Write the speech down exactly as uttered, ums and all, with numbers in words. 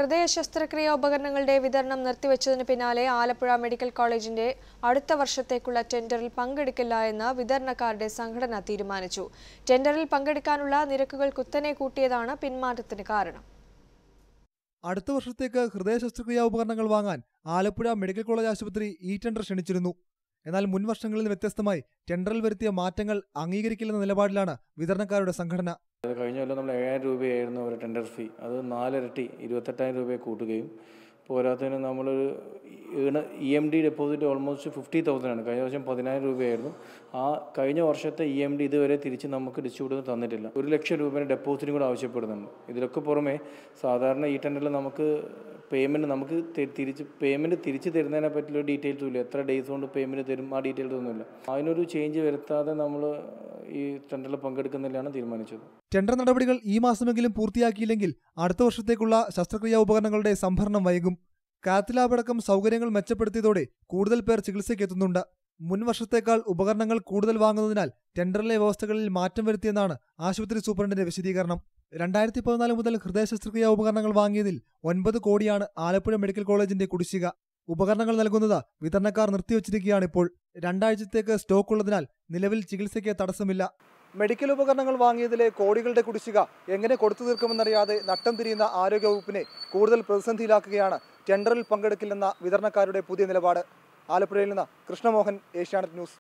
ഹൃദയ ശസ്ത്രക്രിയാ ഉപകരണങ്ങളുടെ വിതരണം നിർത്തിവെച്ചതിന് പിന്നാലെ ആലപ്പുഴ മെഡിക്കൽ കോളേജിന്റെ അടുത്ത വർഷത്തേക്കുള്ള ടെൻഡറിൽ പങ്കെടുക്കില്ല എന്ന് വിതരണക്കാരുടെ സംഘടന തീരുമാനിച്ചു. ടെൻഡറിൽ പങ്കെടുക്കാനുള്ള നിരക്കുകൾ കുത്തനെ കൂട്ടിയതാണ് പിന്മാറ്റത്തിന് കാരണം. അടുത്ത വർഷത്തേക്ക് ഹൃദയ ശസ്ത്രക്രിയാ ഉപകരണങ്ങൾ വാങ്ങാൻ ആലപ്പുഴ മെഡിക്കൽ കോളേജ് ആശുപത്രി ഈ ടെൻഡർ ക്ഷണിച്ചിരുന്നു. എന്നാൽ മുൻ വർഷങ്ങളിൽ നിന്ന് വ്യത്യസ്തമായി ടെൻഡറിൽ വരുത്തിയ മാറ്റങ്ങൾ അംഗീകരിക്കില്ലെന്ന നിലപാടിലാണ് വിതരണക്കാരുടെ സംഘടന. കഴിഞ്ഞ കൊല്ലം നമ്മൾ ഏഴായിരം രൂപയായിരുന്നു ഒരു ടെൻഡർ ഫീ. അത് നാലിരട്ടി ഇരുപത്തെട്ടായിരം രൂപയെ കൂട്ടുകയും പോരാത്തതിന് നമ്മൾ E M D deposit almost fifty thousand ആണ്. കഴിഞ്ഞ വർഷം പതിനായിരം രൂപയായിരുന്നു. ആ കഴിഞ്ഞ വർഷത്തെ ഇ എം ഡി ഇതുവരെ തിരിച്ച് നമുക്ക് ഡിസ്ട്രിബ്യൂട്ടർ തന്നിട്ടില്ല. ഒരു ലക്ഷം രൂപയുടെ ഡെപ്പോസിറ്റും കൂടെ ആവശ്യപ്പെടുന്നുണ്ട്. ഇതിലൊക്കെ പുറമെ സാധാരണ ഈ ടെൻഡറിൽ നമുക്ക് പേയ്മെൻറ്റ് നമുക്ക് തിരിച്ച് പേയ്മെൻറ്റ് തിരിച്ച് തരുന്നതിനെ പറ്റിയുള്ള ഡീറ്റെയിൽസും ഇല്ല. എത്ര ഡേയ്സ് കൊണ്ട് പേയ്മെൻറ്റ് തരും ആ ഡീറ്റെയിൽസ് ഒന്നുമില്ല. അതിനൊരു ചേഞ്ച് വരുത്താതെ നമ്മൾ ഈ ടെൻഡറിൽ പങ്കെടുക്കുന്നില്ലാണ് തീരുമാനിച്ചത്. ടെൻഡർ നടപടികൾ ഈ മാസമെങ്കിലും പൂർത്തിയാക്കിയില്ലെങ്കിൽ അടുത്ത വർഷത്തേക്കുള്ള ശസ്ത്രക്രിയാ ഉപകരണങ്ങളുടെ സംഭരണം വൈകും. കാത്ത് ലാബ് അടക്കം സൗകര്യങ്ങൾ മെച്ചപ്പെടുത്തിയതോടെ കൂടുതൽ പേർ ചികിത്സയ്ക്ക് എത്തുന്നുണ്ട്. മുൻ വർഷത്തേക്കാൾ ഉപകരണങ്ങൾ കൂടുതൽ വാങ്ങുന്നതിനാൽ ടെൻഡറിലെ വ്യവസ്ഥകളിൽ മാറ്റം വരുത്തിയെന്നാണ് ആശുപത്രി സൂപ്രണ്ടിന്റെ വിശദീകരണം. രണ്ടായിരത്തി പതിനാല് മുതൽ ഹൃദയ ശസ്ത്രക്രിയാ ഉപകരണങ്ങൾ വാങ്ങിയതിൽ ഒൻപത് കോടിയാണ് ആലപ്പുഴ മെഡിക്കൽ കോളേജിന്റെ കുടിശ്ശിക. ഉപകരണങ്ങൾ നൽകുന്നത് വിതരണക്കാർ നിർത്തിവച്ചിരിക്കുകയാണിപ്പോൾ. രണ്ടാഴ്ചത്തേക്ക് സ്റ്റോക്ക് ഉള്ളതിനാൽ നിലവിൽ ചികിത്സയ്ക്ക് തടസ്സമില്ല. മെഡിക്കൽ ഉപകരണങ്ങൾ വാങ്ങിയതിലെ കോടികളുടെ കുടിശ്ശിക എങ്ങനെ കൊടുത്തു തീർക്കുമെന്നറിയാതെ നട്ടം തിരിയുന്ന ആരോഗ്യവകുപ്പിനെ കൂടുതൽ പ്രതിസന്ധിയിലാക്കുകയാണ് ടെൻഡറിൽ പങ്കെടുക്കില്ലെന്ന വിതരണക്കാരുടെ പുതിയ നിലപാട്. ആലപ്പുഴയിൽ നിന്ന് കൃഷ്ണമോഹൻ, ഏഷ്യാനെറ്റ് ന്യൂസ്.